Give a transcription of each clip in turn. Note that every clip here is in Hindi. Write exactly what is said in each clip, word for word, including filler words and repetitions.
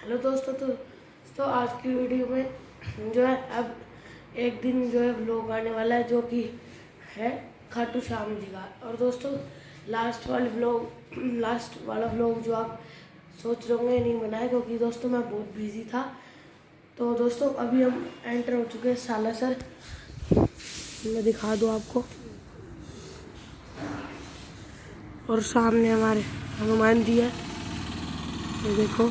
हेलो दोस्तों, तो तो आज की वीडियो में जो है अब एक दिन जो है व्लॉग आने वाला है जो कि है खाटू श्याम जी का। और दोस्तों लास्ट वाले व्लॉग लास्ट वाला व्लॉग जो आप सोच रहे होंगे नहीं बनाया क्योंकि दोस्तों मैं बहुत बिजी था। तो दोस्तों अभी हम एंटर हो चुके हैं सालासर। मैं दिखा दूँ आपको, और सामने हमारे हनुमान जी है, ये देखो।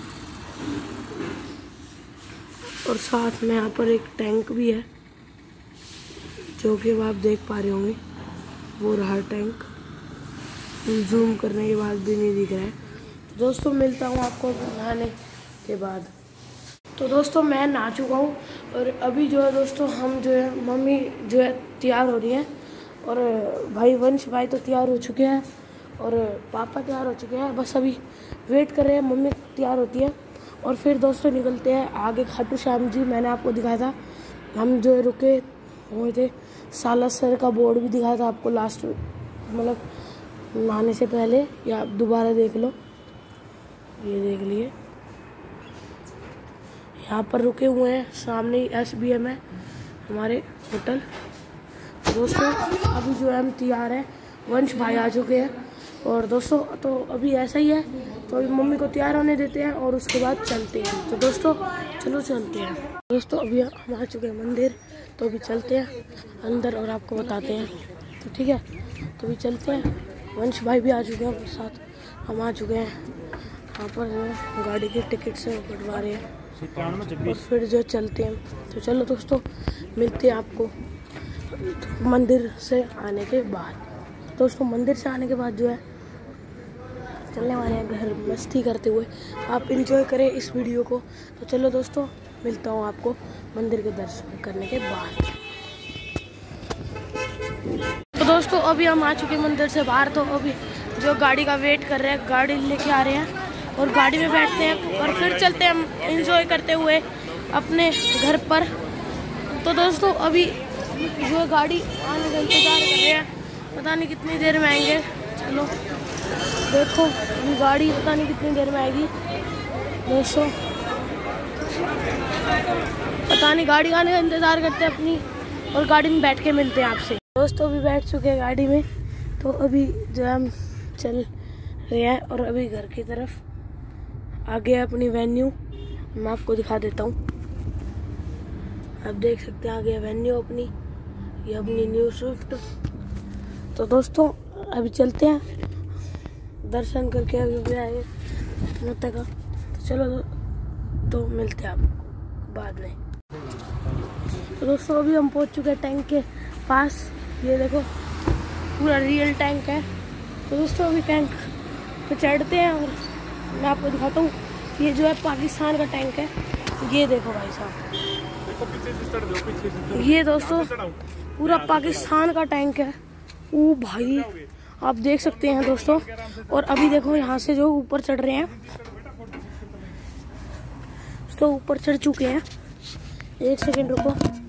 और साथ में यहाँ पर एक टैंक भी है जो कि अब आप देख पा रहे होंगे, वो रहा टैंक। जूम करने के बाद भी नहीं दिख रहा है। तो दोस्तों मिलता हूँ आपको नहाने के बाद। तो दोस्तों मैं नहा चुका हूँ और अभी जो है दोस्तों हम जो है मम्मी जो है तैयार हो रही हैं, और भाई वंश भाई तो तैयार हो चुके हैं और पापा तैयार हो चुके हैं। बस अभी वेट कर रहे हैं, मम्मी तैयार होती है और फिर दोस्तों निकलते हैं आगे खाटू श्याम जी। मैंने आपको दिखाया था, हम जो रुके हुए थे, सालासर का बोर्ड भी दिखाया था आपको लास्ट, मतलब नहाने से पहले, या आप दोबारा देख लो, ये देख लिए। यहाँ पर रुके हुए हैं, सामने ही एस बी एम है हमारे होटल। दोस्तों अभी जो है हम तैयार हैं, वंश भाई आ चुके हैं। और दोस्तों तो अभी ऐसा ही है, तो अभी मम्मी को तैयार होने देते हैं और उसके बाद चलते हैं। तो दोस्तों चलो चलते हैं। दोस्तों अभी हम आ चुके हैं मंदिर, तो अभी चलते हैं अंदर और आपको बताते हैं। तो ठीक है, तो अभी चलते हैं। वंश भाई भी आ चुके हैं अपने साथ, हम आ चुके हैं। यहाँ पर गाड़ी की टिकट से कटवा रहे हैं और फिर जो चलते हैं। तो चलो दोस्तों मिलते हैं आपको मंदिर से आने के बाद। दोस्तों मंदिर से आने के बाद जो है चलने वाले हैं घर, मस्ती करते हुए। आप इंजॉय करें इस वीडियो को। तो चलो दोस्तों मिलता हूँ आपको मंदिर के दर्शन करने के बाद। तो दोस्तों अभी हम आ चुके हैं मंदिर से बाहर। तो अभी जो गाड़ी का वेट कर रहे हैं, गाड़ी लेके आ रहे हैं और गाड़ी में बैठते हैं और फिर चलते हैं हम इंजॉय करते हुए अपने घर पर। तो दोस्तों अभी जो गाड़ी आने का इंतजार कर रहे हैं, पता नहीं कितनी देर में आएंगे। चलो देखो अभी गाड़ी पता नहीं कितनी देर में आएगी। दोस्तों पता नहीं, गाड़ी आने का इंतज़ार करते हैं अपनी, और गाड़ी में बैठ के मिलते हैं आपसे। दोस्तों अभी बैठ चुके हैं गाड़ी में, तो अभी जो हम चल रहे हैं और अभी घर की तरफ आगे अपनी वेन्यू मैं आपको दिखा देता हूँ। आप देख सकते हैं आगे वेन्यू अपनी, ये अपनी न्यू स्विफ्ट। तो दोस्तों अभी चलते हैं, दर्शन करके अभी भी आए माता का। तो चलो दो, तो मिलते हैं आपको बाद में। तो दोस्तों अभी हम पहुंच चुके हैं टैंक के पास, ये देखो पूरा रियल टैंक है। तो दोस्तों अभी टैंक पे चढ़ते हैं और मैं आपको दिखाता हूँ। ये जो है पाकिस्तान का टैंक है, ये देखो भाई साहब, ये दोस्तों पूरा पाकिस्तान का टैंक है। ओ भाई आप देख सकते हैं दोस्तों। और अभी देखो यहाँ से जो ऊपर चढ़ रहे हैं, तो ऊपर चढ़ चुके हैं। एक सेकंड रुको।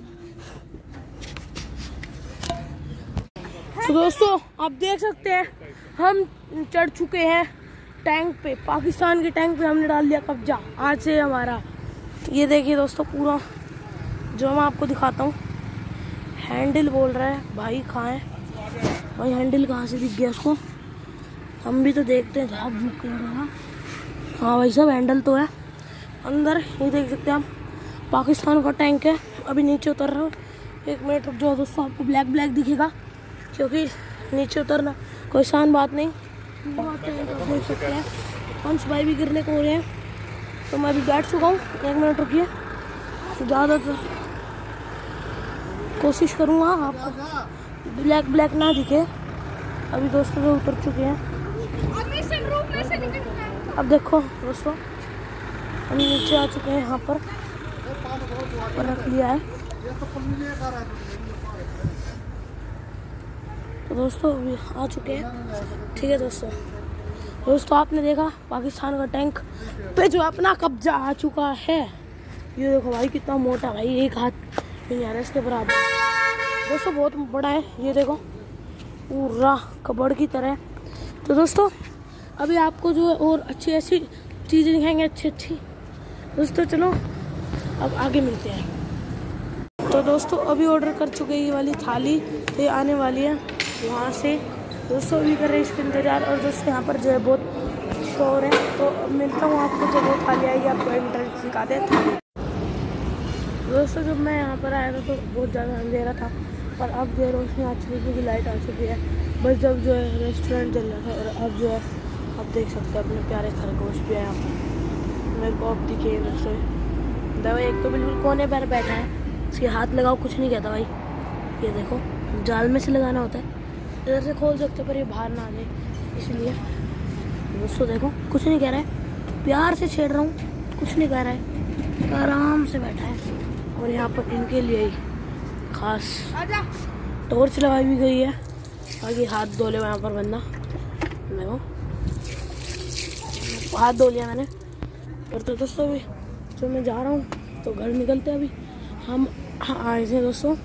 तो दोस्तों आप देख सकते हैं हम चढ़ चुके हैं टैंक पे, पाकिस्तान के टैंक पे हमने डाल दिया कब्जा आज से हमारा। ये देखिए दोस्तों पूरा जो मैं आपको दिखाता हूँ, हैंडल बोल रहा है भाई, कहाँ है भाई हैंडल, कहाँ से दिख गया उसको? हम भी तो देखते हैं, बहुत भूख लग रहा है। हाँ भाई साहब हैंडल तो है अंदर, ये देख सकते हैं हम, पाकिस्तान का टैंक है। अभी नीचे उतर रहा हूँ, एक मिनट रुक जाओ दोस्तों, आपको ब्लैक ब्लैक दिखेगा क्योंकि नीचे उतरना कोई आसान बात नहीं। आप देख सकते हैं वंश भाई भी गिरने को हो रहे हैं, तो मैं अभी बैठ चुका हूँ। एक मिनट रुकिए, ज़्यादातर कोशिश करूँगा आपको ब्लैक ब्लैक ना दिखे। अभी दोस्तों जो उतर चुके हैं, अब देखो दोस्तों हम नीचे आ चुके हैं, यहाँ पर पर रख लिया है। तो दोस्तों अभी आ चुके हैं, ठीक है दोस्तों। दोस्तों आपने देखा पाकिस्तान का टैंक पे जो अपना कब्जा आ चुका है। ये देखो भाई कितना मोटा, भाई एक हाथ नहीं आ रहा इसके बराबर। दोस्तों बहुत बड़ा है, ये देखो पूरा कबड़ की तरह। तो दोस्तों अभी आपको जो है और अच्छी अच्छी चीज़ें दिखाएंगे, अच्छी अच्छी दोस्तों चलो अब आगे मिलते हैं। तो दोस्तों अभी ऑर्डर कर चुके हैं ये वाली थाली, ये आने वाली है वहाँ से। दोस्तों अभी कर रहे हैं इसका इंतज़ार। और दोस्तों यहाँ पर जो है बहुत शोर है, तो मिलता हूँ आपको जब वो थाली आएगी, आपको इंटरनेट सिखाते हैं थाली। दोस्तों जब मैं यहाँ पर आया था तो बहुत ज़्यादा अंधेरा था, पर अब जो है रोशनी आ चुकी है क्योंकि लाइट आ चुकी है। बस जब जो है रेस्टोरेंट चल रहा था, और अब जो है आप देख सकते हैं अपने प्यारे खरगोश भी है यहाँ पर। मेरे को अब दिखे दोस्तों दवा, एक तो बिल्कुल कोने पर बैठा है, इसके हाथ लगाओ कुछ नहीं कहता भाई। ये देखो जाल में से लगाना होता है, इधर से खोल सकते पर ये बाहर ना आ जाए, इसलिए दोस्तों देखो कुछ नहीं कह रहा है, प्यार से छेड़ रहा हूँ, कुछ नहीं कह रहा है, आराम से बैठा है। और यहाँ पर इनके लिए ही खास टॉर्च लगाई भी गई है ताकि हाथ धो ले यहाँ पर बंदा। देखो हाथ धो लिया मैंने। और तो दोस्तों अभी जो मैं जा रहा हूँ तो घर निकलते अभी हम आए थे दोस्तों,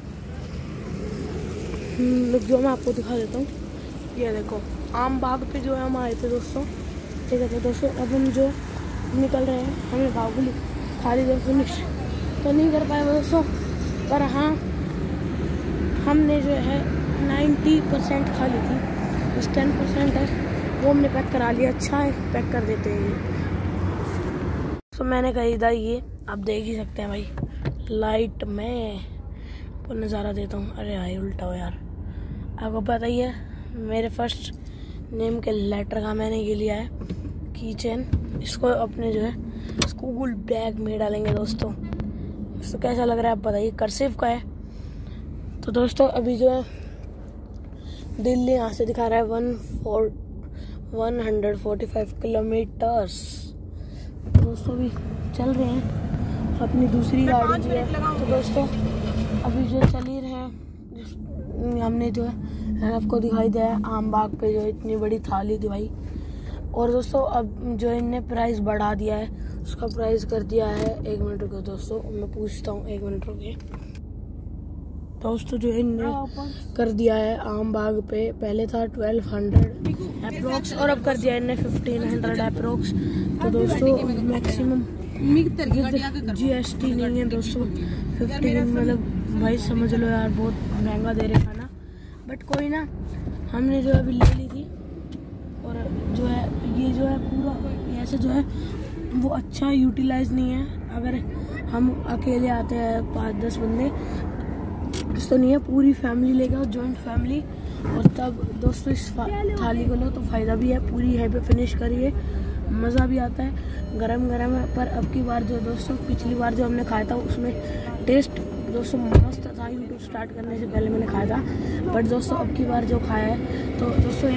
जो मैं आपको दिखा देता हूँ। ये देखो आम बाग पे जो है हम आए थे दोस्तों, ठीक है। तो दोस्तों अब हम जो निकल रहे हैं, हमने बाहुबली खाली दोस्तों मिक्स तो नहीं कर पाए दोस्तों, पर हाँ हमने जो है नाइन्टी परसेंट खा ली थी, बस टेन परसेंट है वो हमने पैक करा लिया। अच्छा है पैक कर देते हैं ये। तो मैंने खरीदा ये, आप देख ही सकते हैं भाई लाइट में वो नज़ारा देता हूँ। अरे भाई उल्टा हो यार, आपको पता ही है मेरे फर्स्ट नेम के लेटर का मैंने ये लिया है की चेन। इसको अपने जो है स्कूल बैग में डालेंगे दोस्तों। तो कैसा लग रहा है आप बताइए, कर्सिव का है। तो दोस्तों अभी जो है दिल्ली यहाँ से दिखा रहा है one four one hundred forty five kilometres. दोस्तों अभी चल रहे हैं अपनी दूसरी गाड़ी जो है। तो दोस्तों अभी जो चल ही रहे हैं, हमने जो है आपको दिखाई दिया है आम बाग पे जो इतनी बड़ी थाली थी भाई। और दोस्तों अब जो इनने प्राइस बढ़ा दिया है, उसका प्राइस कर दिया है, एक मिनट रुको दोस्तों मैं पूछता हूँ, एक मिनट रुके दोस्तों। जो इनने कर दिया है आम बाग पे, पहले था ट्वेल्व हंड्रेड अप्रोक्स और अब कर दिया इनने फिफ्टीन हंड्रेड अप्रोक्स। तो दोस्तों मैक्सिमम जीएसटी नहीं है दोस्तों, फिफ्टीन मतलब भाई समझ लो यार बहुत महंगा दे रहे खाना, बट कोई ना, हमने जो अभी ले ली थी। और जो है ये जो है पूरा ऐसे जो है वो अच्छा यूटिलाइज नहीं है। अगर हम अकेले आते हैं पाँच दस बंदे तो नहीं है, पूरी फैमिली लेगा, जॉइंट फैमिली, और तब दोस्तों इस थाली को लो तो फ़ायदा भी है। पूरी यहीं पे फिनिश करिए, मज़ा भी आता है, गरम गरम है। पर अब की बार जो दोस्तों पिछली बार जो हमने खाया था उसमें टेस्ट दोस्तों मस्त था, यूट्यूब स्टार्ट करने से पहले मैंने खाया था। बट दोस्तों अब की बार जो खाया है तो दोस्तों ये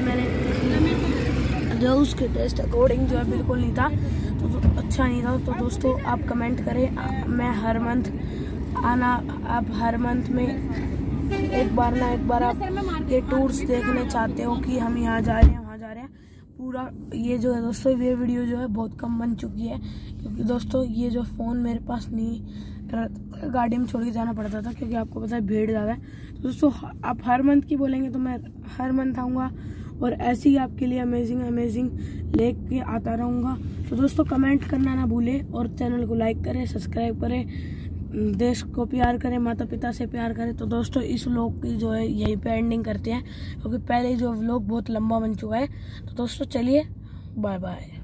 मैंने जो उसके टेस्ट अकॉर्डिंग जो है बिल्कुल नहीं था, तो, तो अच्छा नहीं था। तो दोस्तों आप कमेंट करें, मैं हर मंथ आना, आप हर मंथ में एक बार ना एक बार आप ये टूर्स देखने चाहते हो कि हम यहाँ जा रहे हैं वहाँ जा रहे हैं पूरा। ये जो है दोस्तों ये वीडियो जो है बहुत कम बन चुकी है, क्योंकि दोस्तों ये जो फ़ोन मेरे पास नहीं, गाड़ी में छोड़ के जाना पड़ता था, क्योंकि आपको पता है भीड़ ज़्यादा है। तो दोस्तों आप हर मंथ की बोलेंगे तो मैं हर मंथ आऊँगा और ऐसे ही आपके लिए अमेजिंग अमेजिंग लेके आता रहूँगा। तो दोस्तों कमेंट करना ना भूलें और चैनल को लाइक करें, सब्सक्राइब करें, देश को प्यार करें, माता पिता से प्यार करें। तो दोस्तों इस व्लॉग की जो है यहीं पे एंडिंग करते हैं, क्योंकि पहले जो व्लॉग बहुत लंबा बन चुका है। तो दोस्तों चलिए बाय बाय।